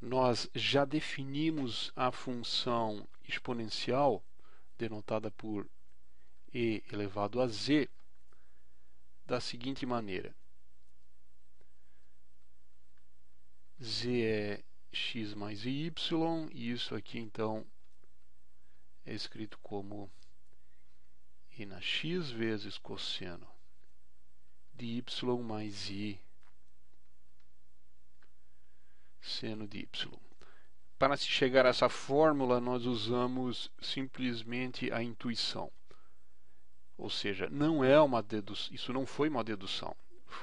nós já definimos a função exponencial, denotada por e elevado a z, da seguinte maneira. Z é x mais y, e isso aqui então é escrito como e na x vezes cosseno de y mais i seno de y. Para se chegar a essa fórmula, nós usamos simplesmente a intuição. Ou seja, não é uma dedução, isso não foi uma dedução,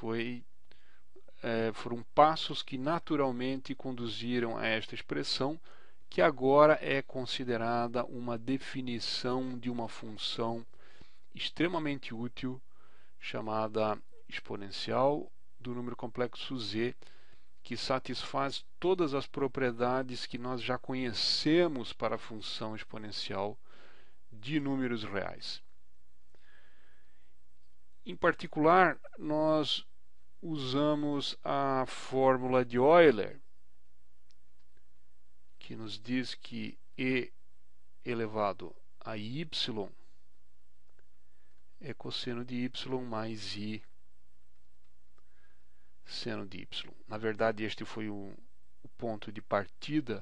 foram passos que naturalmente conduziram a esta expressão, que agora é considerada uma definição de uma função extremamente útil, chamada exponencial do número complexo z, que satisfaz todas as propriedades que nós já conhecemos para a função exponencial de números reais. Em particular, nós usamos a fórmula de Euler, que nos diz que e elevado a y é cosseno de y mais i seno de y. Na verdade, este foi o ponto de partida.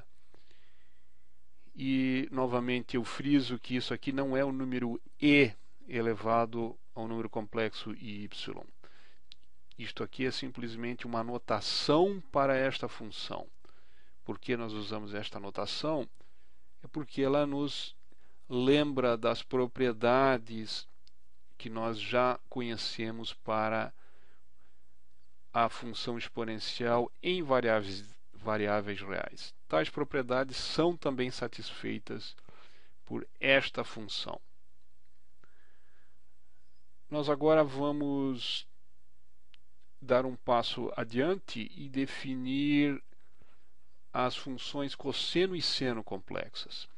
E, novamente, eu friso que isso aqui não é o número e elevado ao número complexo y. Isto aqui é simplesmente uma notação para esta função. Por que nós usamos esta notação? É porque ela nos lembra das propriedades que nós já conhecemos para a função exponencial em variáveis reais. Tais propriedades são também satisfeitas por esta função. Nós agora vamos dar um passo adiante e definir as funções cosseno e seno complexas.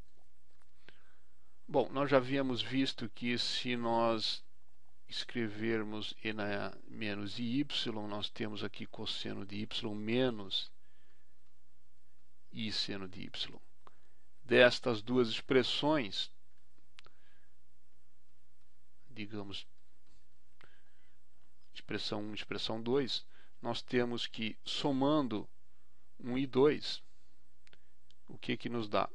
Bom, nós já havíamos visto que se nós escrevermos e na menos y, nós temos aqui cosseno de y menos i seno de y. Destas duas expressões, digamos, expressão 1 e expressão 2, nós temos que, somando 1 e 2, o que nos dá?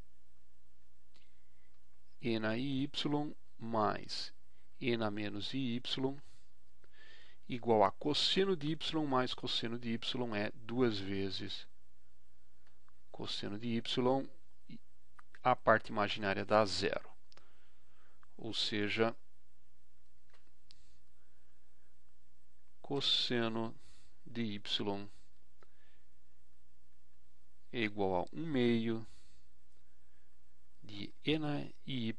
E na y mais e na menos y igual a cosseno de y mais cosseno de y é 2 vezes cosseno de y, a parte imaginária dá zero. Ou seja, cosseno de y é igual a 1 meio de e na y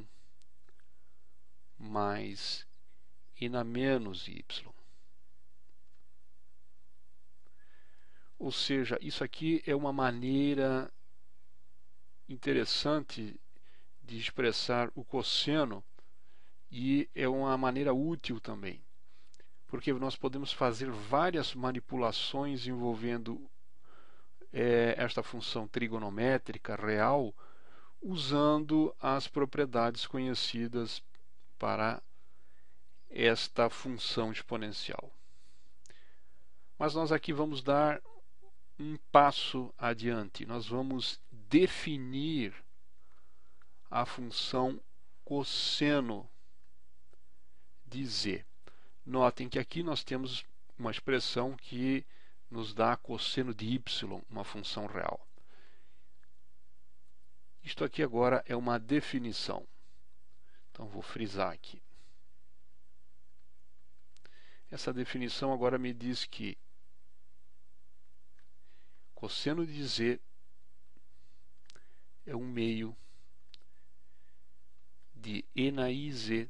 mais e na menos y. Ou seja, isso aqui é uma maneira interessante de expressar o cosseno e é uma maneira útil também, porque nós podemos fazer várias manipulações envolvendo esta função trigonométrica real, usando as propriedades conhecidas para esta função exponencial. Mas nós aqui vamos dar um passo adiante. Nós vamos definir a função cosseno de z. Notem que aqui nós temos uma expressão que nos dá cosseno de y, uma função real. Isto aqui agora é uma definição. Então vou frisar aqui. Essa definição agora me diz que cosseno de z é 1 meio de e na iz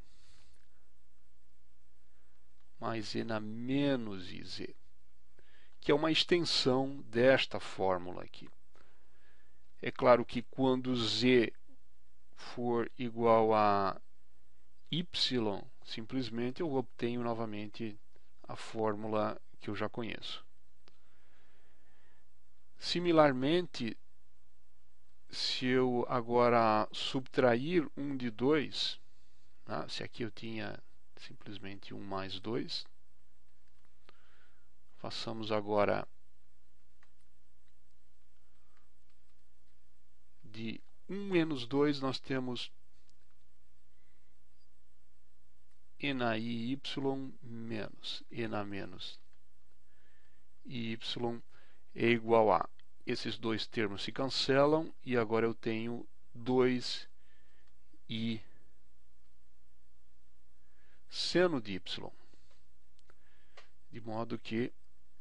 mais e na menos iz, que é uma extensão desta fórmula aqui. É claro que quando z for igual a y, simplesmente eu obtenho novamente a fórmula que eu já conheço. Similarmente, se eu agora subtrair 1 de 2, né, se aqui eu tinha simplesmente 1 mais 2, façamos agora de 1 menos 2, nós temos e na i y menos e na menos i y é igual a. Esses dois termos se cancelam e agora eu tenho 2i seno de y. De modo que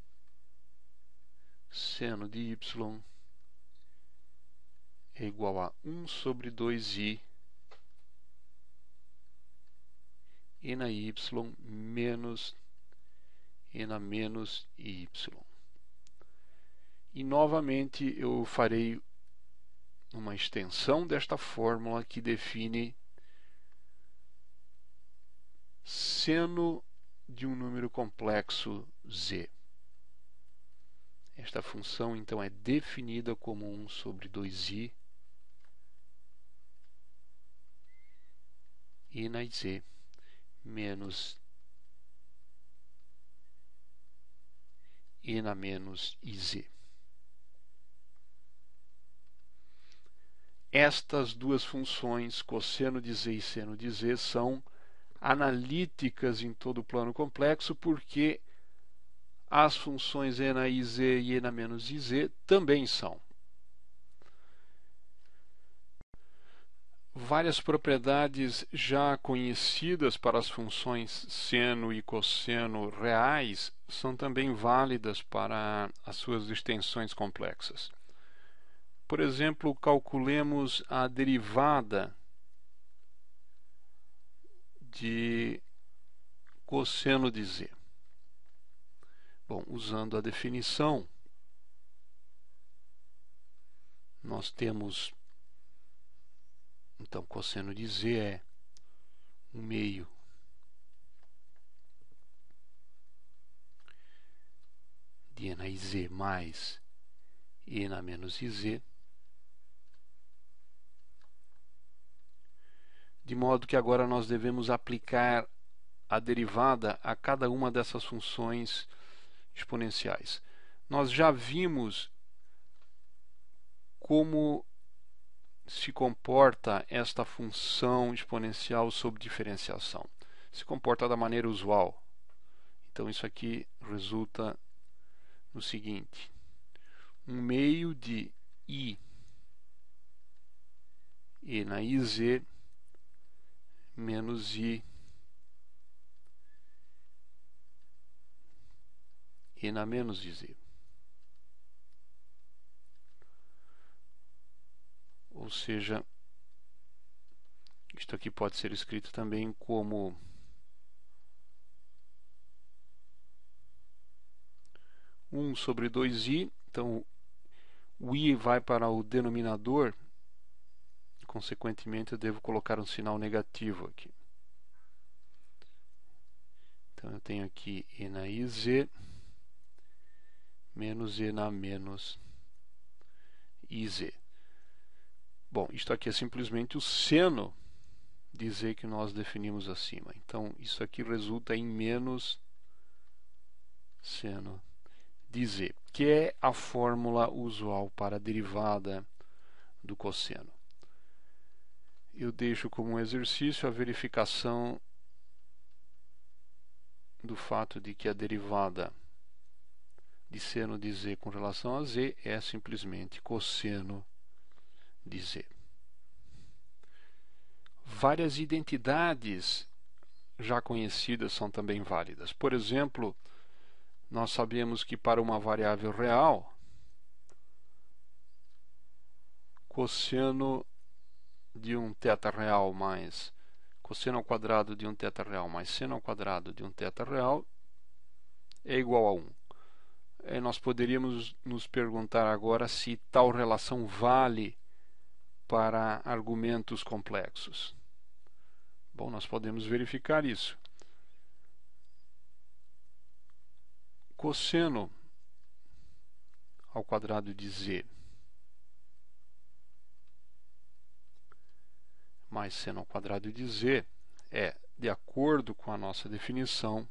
seno de y é igual a 1 sobre 2i e na y menos e na menos y. E novamente eu farei uma extensão desta fórmula que define seno de um número complexo z. Esta função então é definida como 1 sobre 2i e na z menos e na menos iz. Estas duas funções, cosseno de z e seno de z, são analíticas em todo o plano complexo, porque as funções e na iz e e na menos iz também são. Várias propriedades já conhecidas para as funções seno e cosseno reais são também válidas para as suas extensões complexas. Por exemplo, calculemos a derivada de cosseno de z. Bom, usando a definição, nós temos, então, cosseno de z é 1 meio de e na iz mais e na menos iz, de modo que agora nós devemos aplicar a derivada a cada uma dessas funções exponenciais. Nós já vimos como se comporta esta função exponencial sob diferenciação. Se comporta da maneira usual. Então isso aqui resulta no seguinte: 1 meio de i e na iz menos i e na menos iz. Ou seja, isto aqui pode ser escrito também como 1 sobre 2i, então o i vai para o denominador, consequentemente eu devo colocar um sinal negativo aqui. Então eu tenho aqui e na iz menos e na menos iz. Bom, isto aqui é simplesmente o seno de z que nós definimos acima. Então isso aqui resulta em menos seno de z, que é a fórmula usual para a derivada do cosseno. Eu deixo como um exercício a verificação do fato de que a derivada de seno de z com relação a z é simplesmente cosseno de z. Várias identidades já conhecidas são também válidas. Por exemplo, nós sabemos que para uma variável real, cosseno de um θ real mais cosseno ao quadrado de um θ real mais seno ao quadrado de um θ real é igual a 1. Nós poderíamos nos perguntar agora se tal relação vale para argumentos complexos. Bom, nós podemos verificar isso. Cosseno ao quadrado de z mais seno ao quadrado de z é, de acordo com a nossa definição,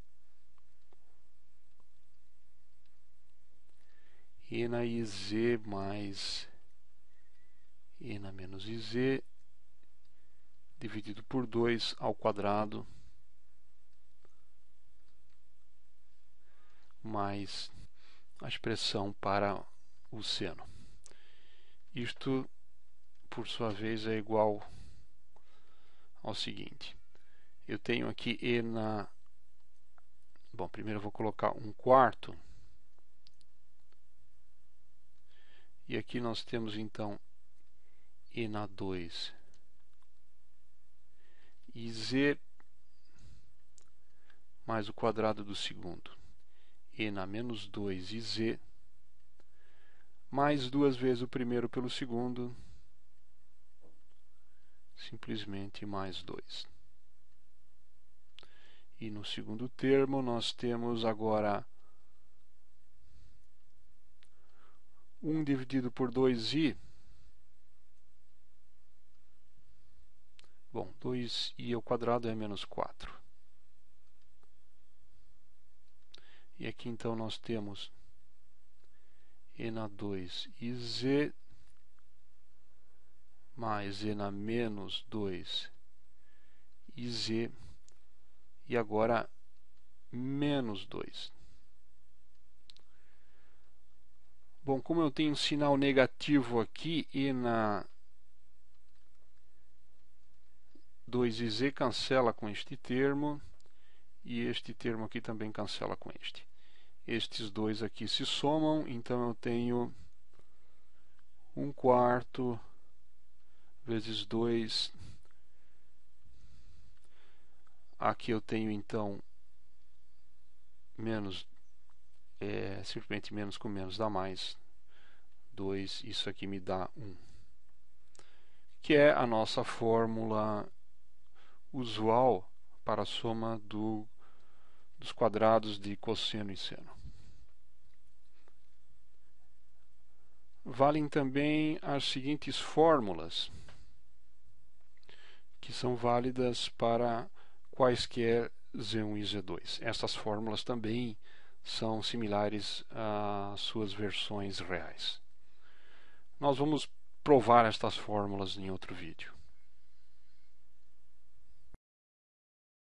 e na iz mais e na menos iz dividido por 2 ao quadrado mais a expressão para o seno. Isto, por sua vez, é igual ao seguinte. Eu tenho aqui e na... Bom, primeiro eu vou colocar 1/4. E aqui nós temos, então, e na 2 iz mais o quadrado do segundo. E na menos 2 iz mais 2 vezes o primeiro pelo segundo, simplesmente mais 2. E no segundo termo nós temos agora 1 dividido por 2i. Bom, 2i ao quadrado é menos 4. E aqui então nós temos e na 2 iz mais e na menos 2 iz e agora menos 2. Bom, como eu tenho um sinal negativo aqui, e na 2iz cancela com este termo, e este termo aqui também cancela com este. Estes dois aqui se somam, então eu tenho 1/4 vezes 2. Aqui eu tenho então menos, simplesmente menos com menos dá mais 2, isso aqui me dá 1. Que é a nossa fórmula usual para a soma dos quadrados de cosseno e seno. Valem também as seguintes fórmulas, que são válidas para quaisquer z1 e z2. Essas fórmulas também são similares às suas versões reais. Nós vamos provar estas fórmulas em outro vídeo.